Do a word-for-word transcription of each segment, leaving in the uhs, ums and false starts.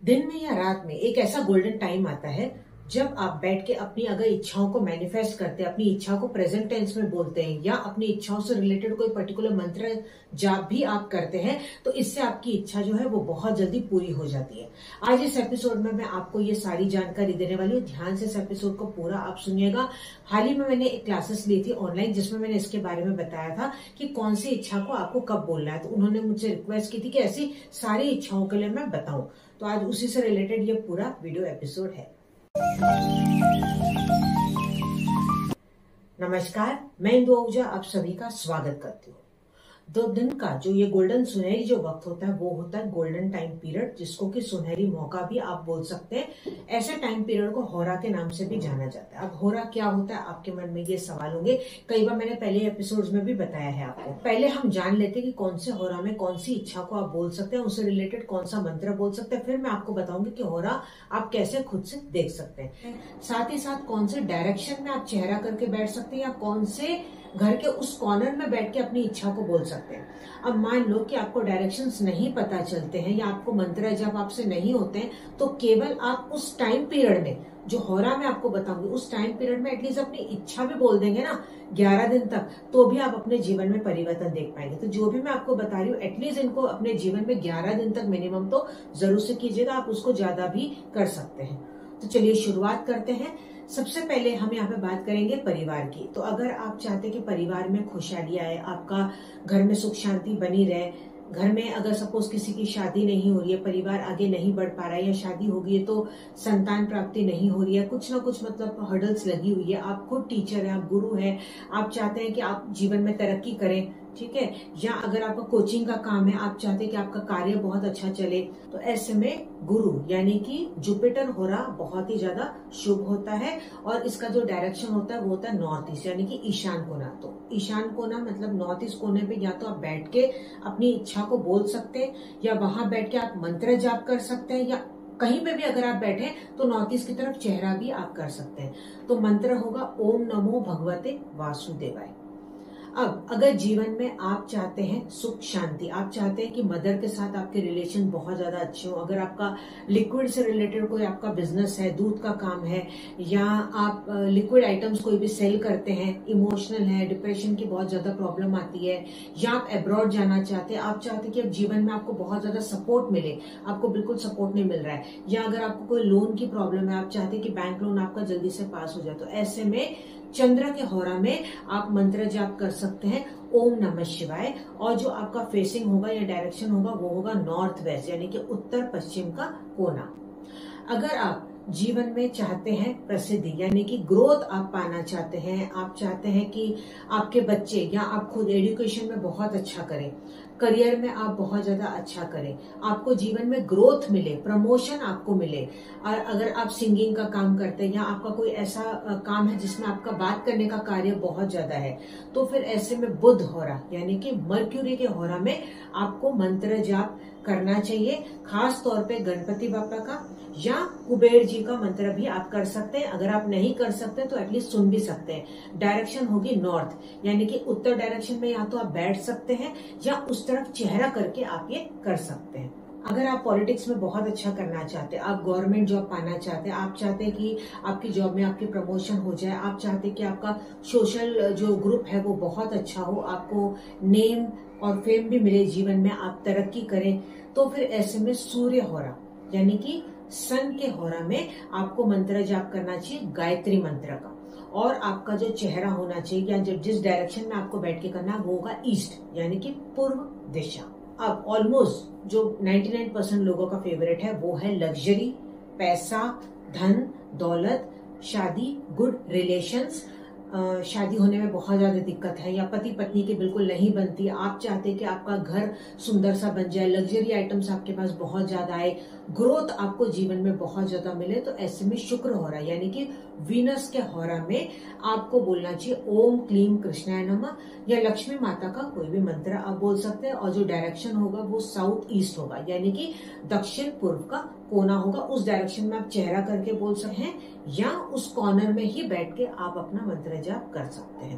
दिन में या रात में एक ऐसा गोल्डन टाइम आता है जब आप बैठ के अपनी अगर इच्छाओं को मैनिफेस्ट करते हैं, अपनी इच्छाओं को प्रेजेंट टेंस में बोलते हैं या अपनी इच्छाओं से रिलेटेड कोई पर्टिकुलर मंत्र जाप भी आप करते हैं, तो इससे आपकी इच्छा जो है वो बहुत जल्दी पूरी हो जाती है। आज इस एपिसोड में मैं आपको ये सारी जानकारी देने वाली हूँ। ध्यान से इस एपिसोड को पूरा आप सुनिएगा। हाल ही में मैंने एक क्लासेस ली थी ऑनलाइन, जिसमें मैंने इसके बारे में बताया था कि कौन सी इच्छा को आपको कब बोलना है। तो उन्होंने मुझसे रिक्वेस्ट की थी कि ऐसी सारी इच्छाओं के लिए मैं बताऊं, तो आज उसी से रिलेटेड ये पूरा वीडियो एपिसोड है। नमस्कार, मैं इंदु आहूजा आप सभी का स्वागत करती हूँ। दो दिन का जो ये गोल्डन सुनहरी जो वक्त होता है वो होता है गोल्डन टाइम पीरियड, जिसको कि सुनहरी मौका भी आप बोल सकते हैं। ऐसे टाइम पीरियड को होरा के नाम से भी जाना जाता है। अब होरा क्या होता है, आपके मन में ये सवाल होंगे। कई बार मैंने पहले एपिसोड्स में भी बताया है आपको। पहले हम जान लेते हैं कि कौन से होरा में कौन सी इच्छा को आप बोल सकते हैं, उससे रिलेटेड कौन सा मंत्र बोल सकते हैं। फिर मैं आपको बताऊंगी कि होरा आप कैसे खुद से देख सकते हैं। साथ ही साथ कौन से डायरेक्शन में आप चेहरा करके बैठ सकते हैं या कौन से घर के उस कॉर्नर में बैठ के अपनी इच्छा को बोल सकते हैं। अब मान लो कि आपको डायरेक्शंस नहीं पता चलते हैं या आपको मंत्र जब आपसे नहीं होते हैं, तो केवल आप उस टाइम पीरियड में जो होरा मैं आपको बताऊंगी उस टाइम पीरियड में एटलीस्ट अपनी इच्छा भी बोल देंगे ना ग्यारह दिन तक, तो भी आप अपने जीवन में परिवर्तन देख पाएंगे। तो जो भी मैं आपको बता रही हूँ एटलीस्ट इनको अपने जीवन में ग्यारह दिन तक मिनिमम तो जरूर से कीजिएगा। आप उसको ज्यादा भी कर सकते हैं। तो चलिए शुरुआत करते हैं। सबसे पहले हम यहाँ पे बात करेंगे परिवार की। तो अगर आप चाहते कि परिवार में खुशहाली आए, आपका घर में सुख शांति बनी रहे, घर में अगर सपोज किसी की शादी नहीं हो रही है, परिवार आगे नहीं बढ़ पा रहा है, या शादी हो गई है तो संतान प्राप्ति नहीं हो रही है, कुछ ना कुछ मतलब हर्डल्स लगी हुई है, आप खुद टीचर हैं, आप गुरु हैं, आप चाहते हैं कि आप जीवन में तरक्की करें, ठीक है, या अगर आपका कोचिंग का काम है, आप चाहते हैं कि आपका कार्य बहुत अच्छा चले, तो ऐसे में गुरु यानी कि जुपिटर होरा बहुत ही ज्यादा शुभ होता है। और इसका जो डायरेक्शन होता है वो होता है नॉर्थ ईस्ट यानी कि ईशान कोना। तो ईशान कोना मतलब नॉर्थ ईस्ट कोने पे या तो आप बैठ के अपनी इच्छा को बोल सकते हैं, या वहां बैठ के आप मंत्र जाप कर सकते हैं, या कहीं पे भी अगर आप बैठे तो नॉर्थ ईस्ट की तरफ चेहरा भी आप कर सकते हैं। तो मंत्र होगा ओम नमो भगवते वासुदेवाय। अब अगर जीवन में आप चाहते हैं सुख शांति, आप चाहते हैं कि मदर के साथ आपके रिलेशन बहुत ज्यादा अच्छे हो, अगर आपका लिक्विड से रिलेटेड कोई आपका बिजनेस है, दूध का काम है, या आप लिक्विड आइटम्स कोई भी सेल करते हैं, इमोशनल है, डिप्रेशन की बहुत ज्यादा प्रॉब्लम आती है, या आप अब्रॉड जाना चाहते हैं, आप चाहते हैं कि अब जीवन में आपको बहुत ज्यादा सपोर्ट मिले, आपको बिल्कुल सपोर्ट नहीं मिल रहा है, या अगर आपको कोई लोन की प्रॉब्लम है, आप चाहते हैं कि बैंक लोन आपका जल्दी से पास हो जाए, तो ऐसे में चंद्र के होरा में आप मंत्र जाप कर सकते हैं ओम नमः शिवाय। और जो आपका फेसिंग होगा या डायरेक्शन होगा वो होगा नॉर्थ वेस्ट यानी कि उत्तर पश्चिम का कोना। अगर आप जीवन में चाहते हैं प्रसिद्धि यानी कि ग्रोथ आप पाना चाहते हैं, आप चाहते हैं कि आपके बच्चे या आप खुद एजुकेशन में बहुत अच्छा करें, करियर में आप बहुत ज्यादा अच्छा करें, आपको जीवन में ग्रोथ मिले, प्रमोशन आपको मिले, और अगर आप सिंगिंग का काम करते हैं या आपका कोई ऐसा काम है जिसमें आपका बात करने का कार्य बहुत ज्यादा है, तो फिर ऐसे में बुध होरा यानी कि मर्क्यूरी के होरा में आपको मंत्र जाप करना चाहिए। खास तौर पे गणपति बापा का या कुबेर जी का मंत्र भी आप कर सकते हैं। अगर आप नहीं कर सकते तो एटलीस्ट सुन भी सकते हैं। डायरेक्शन होगी नॉर्थ यानी कि उत्तर डायरेक्शन में या तो आप बैठ सकते हैं या उस तरफ चेहरा करके आप ये कर सकते हैं। अगर आप पॉलिटिक्स में बहुत अच्छा करना चाहते हैं, आप गवर्नमेंट जॉब पाना चाहते हैं, आप चाहते हैं कि आपकी जॉब में आपकी प्रमोशन हो जाए, आप चाहते हैं कि आपका सोशल जो ग्रुप है वो बहुत अच्छा हो, आपको नेम और फेम भी मिले जीवन में, आप तरक्की करें, तो फिर ऐसे में सूर्य होरा यानी कि सन के होरा में आपको मंत्र जाप करना चाहिए गायत्री मंत्र का। और आपका जो चेहरा होना चाहिए या जो जिस डायरेक्शन में आपको बैठ के करना है वो होगा ईस्ट यानी कि पूर्व दिशा। अब ऑलमोस्ट जो निन्यानवे परसेंट लोगों का फेवरेट है वो है लग्जरी, पैसा, धन दौलत, शादी, गुड रिलेशंस। शादी होने में बहुत ज्यादा दिक्कत है या पति पत्नी की बिल्कुल नहीं बनती, आप चाहते हैं कि आपका घर सुंदर सा बन जाए, लग्जरी आइटम्स आपके पास बहुत ज्यादा आए, ग्रोथ आपको जीवन में बहुत ज्यादा मिले, तो ऐसे में शुक्र होरा यानी कि वीनस के होरा में आपको बोलना चाहिए ओम क्लीम कृष्णाय नमः, या लक्ष्मी माता का कोई भी मंत्र आप बोल सकते हैं। और जो डायरेक्शन होगा वो साउथ ईस्ट होगा यानी कि दक्षिण पूर्व का कोना होगा। उस डायरेक्शन में आप चेहरा करके बोल सकते हैं या उस कॉर्नर में ही बैठ के आप अपना मंत्र जाप कर सकते हैं।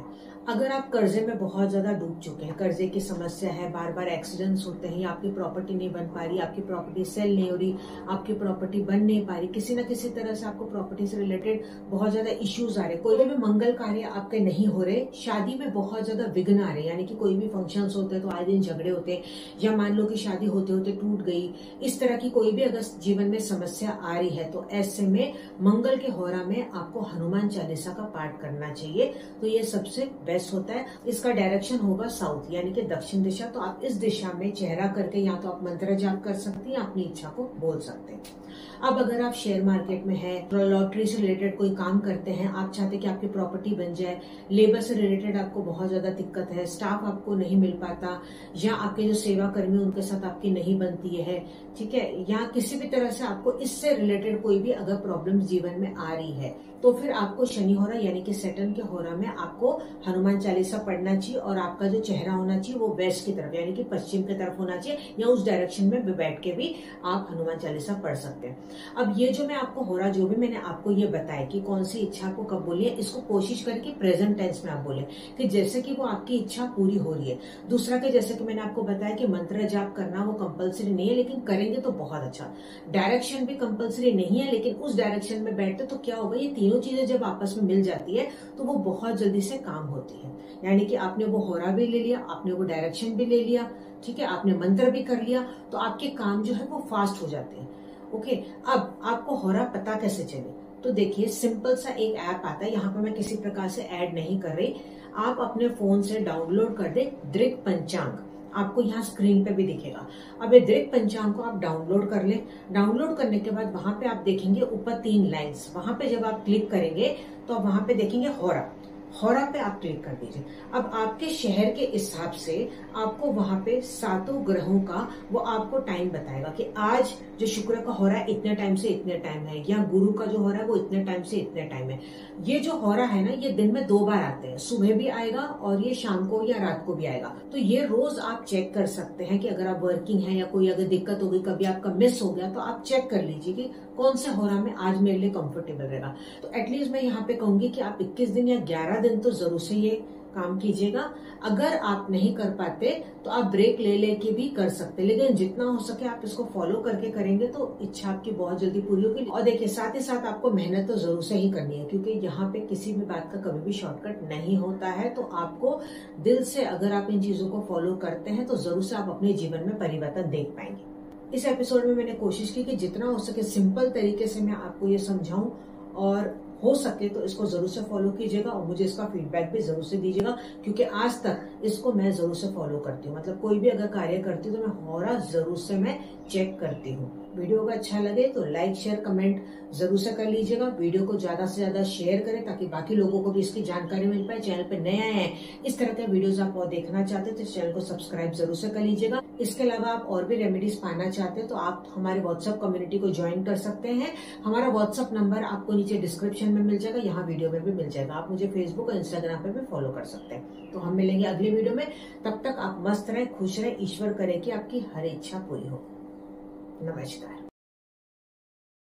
अगर आप कर्जे में बहुत ज्यादा डूब चुके हैं, कर्जे की समस्या है, बार बार एक्सीडेंट्स होते हैं, आपकी प्रॉपर्टी नहीं बन पा रही, आपकी प्रॉपर्टी सेल नहीं हो रही, आपकी प्रॉपर्टी बन नहीं पा रही, किसी ना किसी तरह से आपको प्रॉपर्टी से रिलेटेड बहुत ज्यादा इश्यूज आ रहे, कोई भी मंगल कार्य आपके नहीं हो रहे, शादी में बहुत ज्यादा विघ्न आ रहे, यानी कि कोई भी फंक्शंस होते हैं तो आए दिन झगड़े होते हैं, या मान लो कि शादी होते होते टूट गई, इस तरह की कोई भी अगर जीवन में समस्या आ रही है तो ऐसे में मंगल के होरा में आपको हनुमान चालीसा का पाठ करना चाहिए। तो ये सबसे बेस्ट होता है। इसका डायरेक्शन होगा साउथ यानी कि दक्षिण दिशा। तो आप इस दिशा में चेहरा करके या तो आप मंत्र जाप कर सकती हैं, अपनी इच्छा को बोल सकते हैं। अब अगर आप शेयर मार्केट में हैं, लॉटरी से रिलेटेड कोई काम करते हैं, आप चाहते हैं कि आपकी प्रॉपर्टी बन जाए, लेबर से रिलेटेड आपको बहुत ज्यादा दिक्कत है, स्टाफ आपको नहीं मिल पाता, या आपके जो सेवा कर्मी उनके साथ आपकी नहीं बनती है, ठीक है, या किसी भी तरह से आपको इससे रिलेटेड कोई भी अगर प्रॉब्लम जीवन में आ रही है, तो फिर आपको शनि होरा यानी कि सैटर्न के होरा में आपको हनुमान चालीसा पढ़ना चाहिए, और आपका जो चेहरा होना चाहिए वो वेस्ट की तरफ यानी कि पश्चिम की तरफ होना चाहिए, या उस डायरेक्शन में बैठ के भी आप हनुमान चालीसा पढ़ सकते हैं। अब ये जो मैं आपको होरा जो भी मैंने आपको ये बताया कि कौन सी इच्छा को कब बोलिए, इसको कोशिश करें कि प्रेजेंट टेंस में आप बोले कि जैसे कि वो आपकी इच्छा पूरी हो रही है। दूसरा कि जैसे कि मैंने आपको बताया कि मंत्र जाप करना वो कंपलसरी नहीं है, लेकिन करेंगे तो बहुत अच्छा। डायरेक्शन भी कंपलसरी नहीं है, लेकिन उस डायरेक्शन में बैठते तो क्या होगा, ये तीनों चीजें जब आपस में मिल जाती है तो वो बहुत जल्दी से काम होती है। यानी कि आपने वो होरा भी ले लिया, आपने वो डायरेक्शन भी ले लिया, ठीक है, आपने मंत्र भी कर लिया, तो आपके काम जो है वो फास्ट हो जाते हैं। ओके, अब आपको होरा पता कैसे चले, तो देखिए सिंपल सा एक ऐप आता है, यहाँ पर मैं किसी प्रकार से ऐड नहीं कर रही, आप अपने फोन से डाउनलोड कर दे दृक पंचांग, आपको यहाँ स्क्रीन पे भी दिखेगा। अब ये दृक पंचांग को आप डाउनलोड कर ले। डाउनलोड करने के बाद वहां पे आप देखेंगे ऊपर तीन लाइंस, वहां पे जब आप क्लिक करेंगे तो आप वहां पे देखेंगे होरा, होरा पे आप क्लिक कर दीजिए। अब आपके शहर के हिसाब से आपको वहां पे सातों ग्रहों का वो आपको टाइम बताएगा कि आज जो शुक्र का होरा है इतने टाइम से इतने टाइम है, या गुरु का जो होरा है वो इतने टाइम से इतने टाइम है। ये जो होरा है ना, ये दिन में दो बार आते हैं, सुबह भी आएगा और ये शाम को या रात को भी आएगा। तो ये रोज आप चेक कर सकते हैं कि अगर आप वर्किंग है या कोई अगर दिक्कत हो गई, कभी आपका मिस हो गया, तो आप चेक कर लीजिए कि कौन से होरा में आज मेरे लिए कंफर्टेबल रहेगा। तो एटलीस्ट मैं यहाँ पे कहूंगी कि आप इक्कीस दिन या ग्यारह दिन तो जरूर से ये काम कीजिएगा। अगर आप नहीं कर पाते तो आप ब्रेक ले लेके भी कर सकते, लेकिन जितना हो सके आप इसको फॉलो करके करेंगे तो इच्छा आपकी बहुत जल्दी पूरी होगी। और देखिए साथ ही साथ आपको मेहनत तो जरूर से ही करनी है, क्योंकि यहाँ पे किसी भी बात का कभी भी शॉर्टकट नहीं होता है। तो आपको दिल से अगर आप इन चीजों को फॉलो करते हैं तो जरूर से आप अपने जीवन में परिवर्तन देख पाएंगे। इस एपिसोड में मैंने कोशिश की कि जितना हो सके सिंपल तरीके से मैं आपको ये समझाऊं, और हो सके तो इसको जरूर से फॉलो कीजिएगा और मुझे इसका फीडबैक भी जरूर से दीजिएगा, क्योंकि आज तक इसको मैं जरूर से फॉलो करती हूँ। मतलब कोई भी अगर कार्य करती हूँ तो मैं होरा जरूर से मैं चेक करती हूँ। वीडियो को अच्छा लगे तो लाइक शेयर कमेंट जरूर से कर लीजिएगा। वीडियो को ज्यादा से ज्यादा शेयर करें ताकि बाकी लोगों को भी इसकी जानकारी मिल पाए। चैनल पे नए आए हैं, इस तरह के वीडियोस आप और देखना चाहते हैं तो इस चैनल को सब्सक्राइब जरूर से कर लीजिएगा। इसके अलावा आप और भी रेमेडीज पाना चाहते हैं तो आप हमारे व्हाट्सएप कम्युनिटी को ज्वाइन कर सकते हैं। हमारा व्हाट्सएप नंबर आपको नीचे डिस्क्रिप्शन में मिल जाएगा, यहाँ वीडियो में भी मिल जाएगा। आप मुझे फेसबुक और इंस्टाग्राम पे भी फॉलो कर सकते हैं। तो हम मिलेंगे अगले वीडियो में, तब तक आप मस्त रहे, खुश रहे, ईश्वर करे कि आपकी हर इच्छा पूरी हो। नमस्कार।